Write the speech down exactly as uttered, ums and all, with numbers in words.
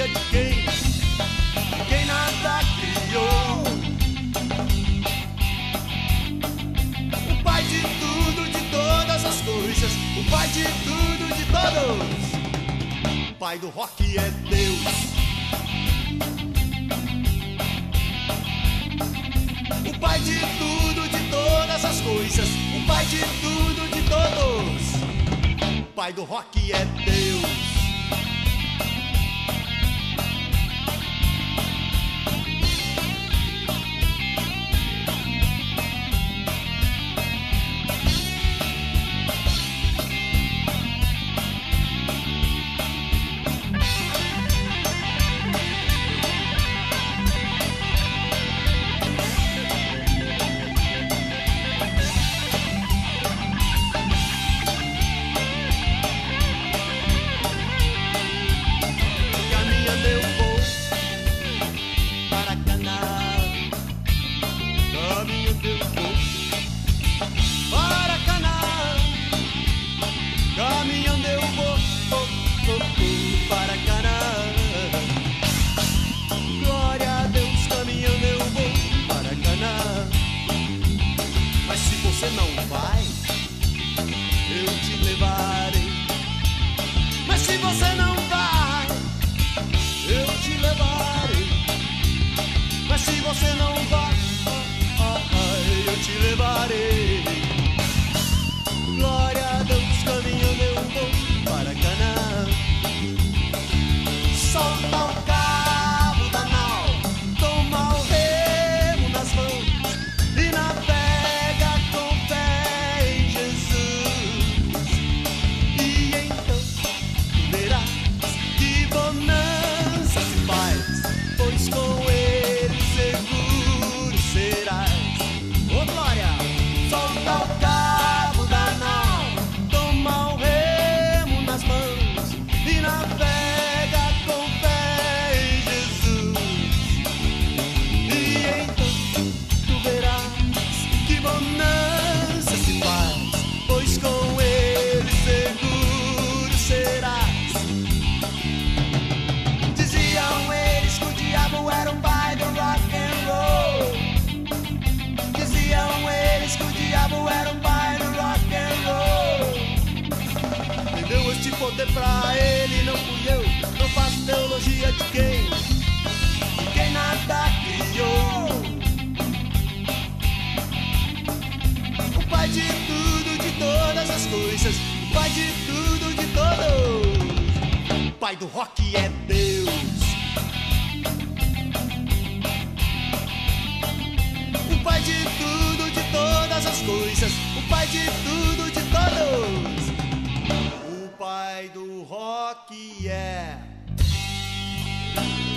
teologia de quem? Quem nada criou. O Pai de tudo, de todas as coisas, o Pai de tudo, de todos. O Pai do rock é Deus. O Pai de tudo, de todas as coisas, o Pai de tudo, de todos. O Pai do rock é Deus. Você não vai, eu te levarei. Mas se você não vai, eu te levarei. Mas se você não vai, eu te levarei. Glória a Deus, caminhando eu vou para Canaã. Solta o cabo da nau, toma o remo nas mãos e navega. Poder pra ele, não fui eu. Não faço teologia de quem? De quem nada criou. O Pai de tudo, de todas as coisas, o Pai de tudo, de todos. O Pai do rock é Deus. O Pai de tudo, de todas as coisas, o Pai de tudo, de todos. O Pai do rock é